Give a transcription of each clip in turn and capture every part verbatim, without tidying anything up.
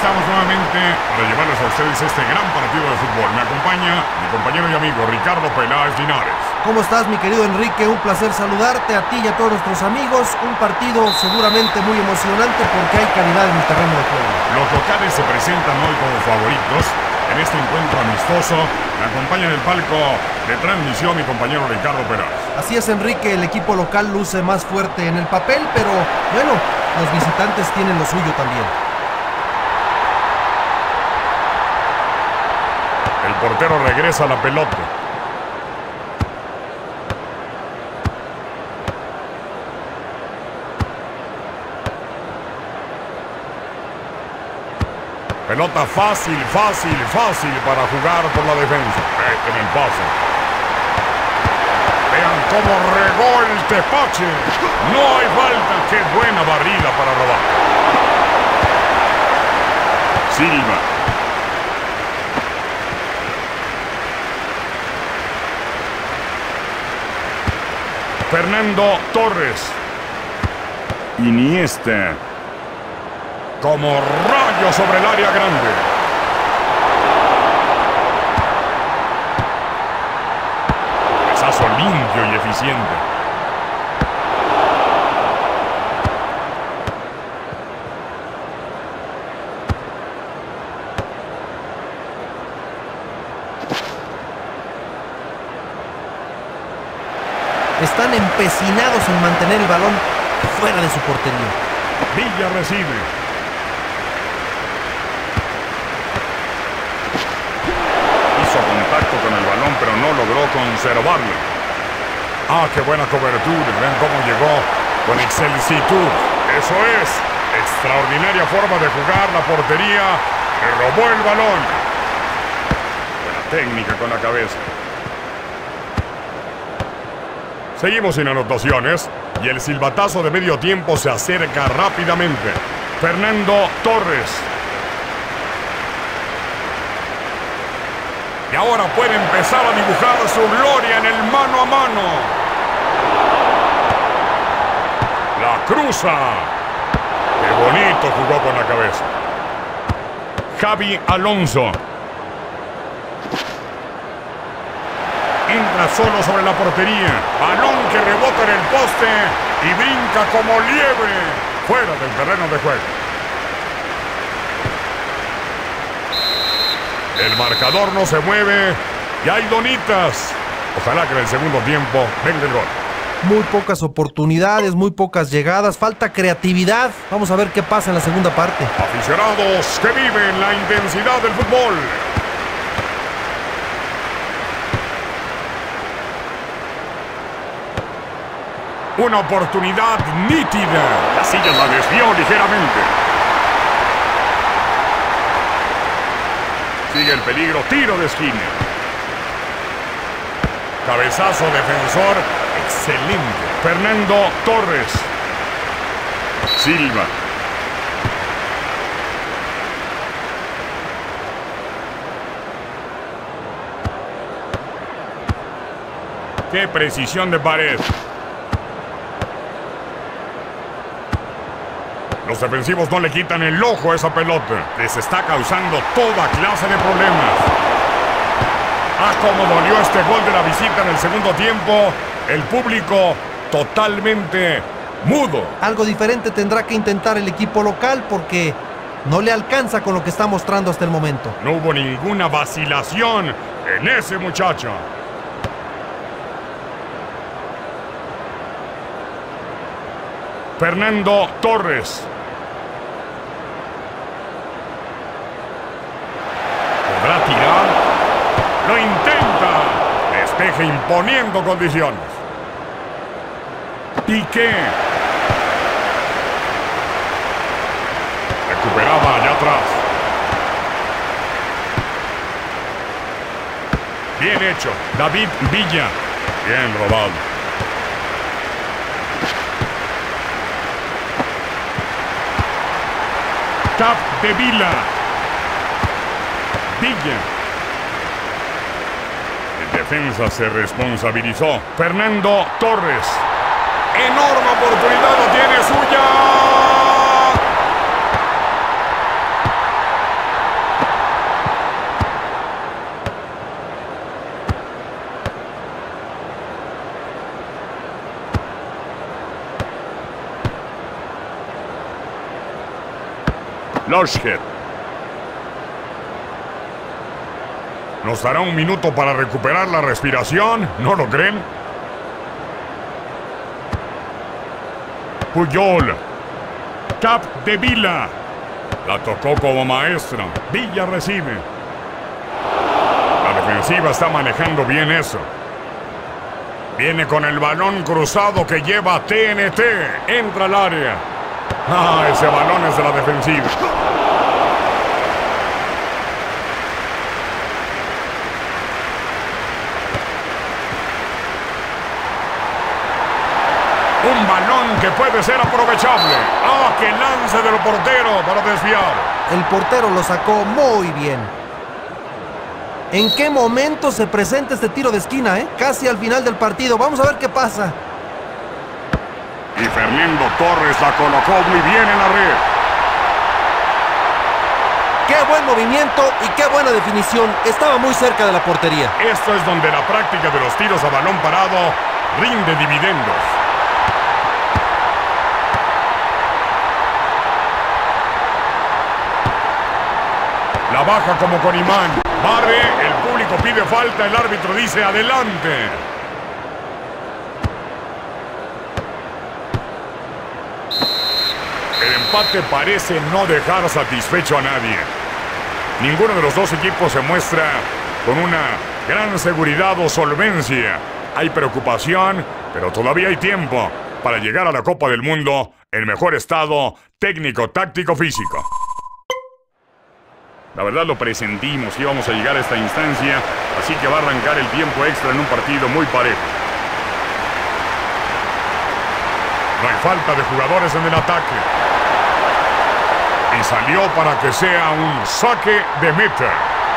estamos nuevamente para llevarles a ustedes este gran partido de fútbol. Me acompaña mi compañero y amigo Ricardo Peláez Linares. ¿Cómo estás, mi querido Enrique? Un placer saludarte a ti y a todos nuestros amigos. Un partido seguramente muy emocionante porque hay calidad en el terreno de juego. Los locales se presentan hoy como favoritos en este encuentro amistoso. Me acompaña en el palco de transmisión mi compañero Ricardo Peláez. Así es, Enrique, el equipo local luce más fuerte en el papel, pero bueno, los visitantes tienen lo suyo también. El portero regresa a la pelota. Pelota fácil, fácil, fácil para jugar por la defensa. Meten el pase. Vean cómo regó el tepache. No hay falta. Qué buena barrida para robar. Silva. Fernando Torres. Iniesta. Como rayo sobre el área grande. Pesazo limpio y eficiente. Están empecinados en mantener el balón fuera de su portería. Villa recibe. Hizo contacto con el balón, pero no logró conservarlo. Ah, qué buena cobertura. Ven cómo llegó con excelsitud. Eso es. Extraordinaria forma de jugar la portería. Le robó el balón. Buena técnica con la cabeza. Seguimos sin anotaciones y el silbatazo de medio tiempo se acerca rápidamente. Fernando Torres. Y ahora puede empezar a dibujar su gloria en el mano a mano. La cruza. Qué bonito jugó con la cabeza. Xabi Alonso. Entra solo sobre la portería. Balón que rebota en el poste y brinca como liebre fuera del terreno de juego. El marcador no se mueve y hay donitas. Ojalá que en el segundo tiempo venga el gol. Muy pocas oportunidades, muy pocas llegadas, falta creatividad. Vamos a ver qué pasa en la segunda parte. Aficionados que viven la intensidad del fútbol. Una oportunidad nítida. Casillas la desvió ligeramente. Sigue el peligro. Tiro de esquina. Cabezazo defensor. Excelente. Fernando Torres. Silva. Qué precisión de pared. Los defensivos no le quitan el ojo a esa pelota. Les está causando toda clase de problemas. Ah, cómo dolió este gol de la visita en el segundo tiempo. El público totalmente mudo. Algo diferente tendrá que intentar el equipo local porque no le alcanza con lo que está mostrando hasta el momento. No hubo ninguna vacilación en ese muchacho. Fernando Torres. ¿Podrá tirar? ¡Lo intenta! Despeje imponiendo condiciones. Piqué. Recuperaba allá atrás. Bien hecho. David Villa. Bien robado. Cap de Vila. Villa. El defensa se responsabilizó. Fernando Torres. Enorme oportunidad, lo tiene suya. Loschhead. Nos dará un minuto para recuperar la respiración, ¿no lo creen? Puyol. Capdevila. La tocó como maestro. Villa recibe. La defensiva está manejando bien eso. Viene con el balón cruzado que lleva T N T. Entra al área. Ah, ese balón es de la defensiva. Un balón que puede ser aprovechable. ¡Ah, qué lance del portero para desviar! El portero lo sacó muy bien. ¿En qué momento se presenta este tiro de esquina, eh? Casi al final del partido. Vamos a ver qué pasa. Y Fernando Torres la colocó muy bien en la red. ¡Qué buen movimiento y qué buena definición! Estaba muy cerca de la portería. Esto es donde la práctica de los tiros a balón parado rinde dividendos. La baja como con imán. Barre, el público pide falta, el árbitro dice adelante. El empate parece no dejar satisfecho a nadie. Ninguno de los dos equipos se muestra con una gran seguridad o solvencia. Hay preocupación, pero todavía hay tiempo para llegar a la Copa del Mundo en mejor estado técnico, táctico, físico. La verdad lo presentimos, íbamos a llegar a esta instancia, así que va a arrancar el tiempo extra en un partido muy parejo. No hay falta de jugadores en el ataque. Y salió para que sea un saque de meta.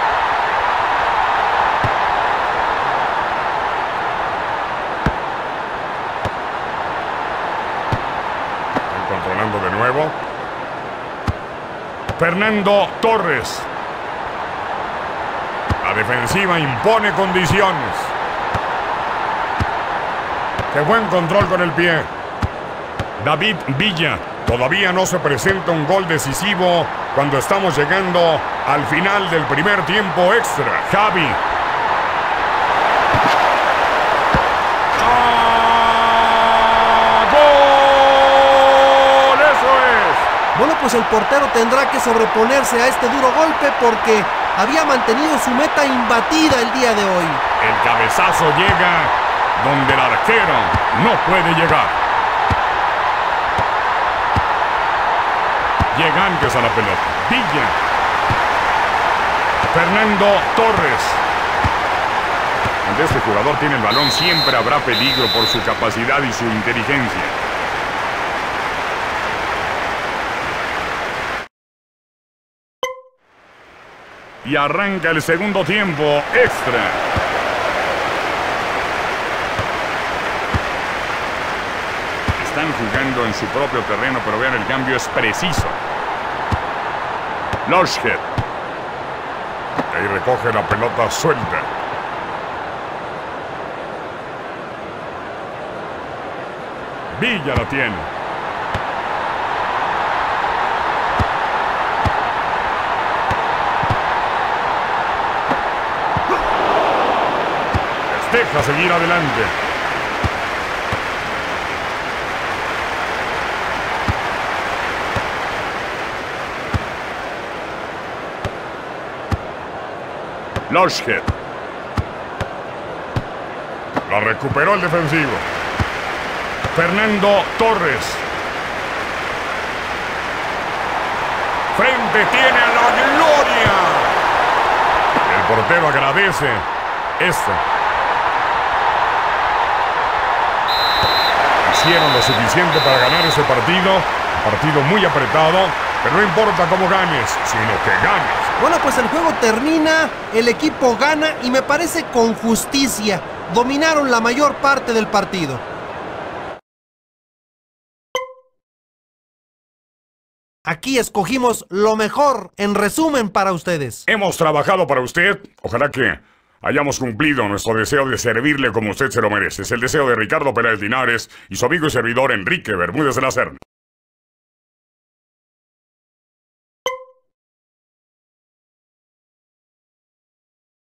Están controlando de nuevo. Fernando Torres. La defensiva impone condiciones. Qué buen control con el pie. David Villa. Todavía no se presenta un gol decisivo cuando estamos llegando al final del primer tiempo extra. Javi. Bueno, pues el portero tendrá que sobreponerse a este duro golpe porque había mantenido su meta imbatida el día de hoy. El cabezazo llega donde el arquero no puede llegar. Llega antes a la pelota. Villa. Fernando Torres. Cuando este jugador tiene el balón siempre habrá peligro por su capacidad y su inteligencia. Y arranca el segundo tiempo extra. Están jugando en su propio terreno, pero vean, el cambio es preciso. Loschhead. Ahí recoge la pelota suelta. Villa la tiene. Deja seguir adelante. Loschhead. La recuperó el defensivo. Fernando Torres. Frente tiene a la gloria. El portero agradece esto. Hicieron lo suficiente para ganar ese partido. Un partido muy apretado, pero no importa cómo ganes, sino que ganes. Bueno, pues el juego termina, el equipo gana y me parece con justicia. Dominaron la mayor parte del partido. Aquí escogimos lo mejor, en resumen, para ustedes. Hemos trabajado para usted. Ojalá que hayamos cumplido nuestro deseo de servirle como usted se lo merece. Es el deseo de Ricardo Peláez Linares y su amigo y servidor Enrique Bermúdez de la Serna.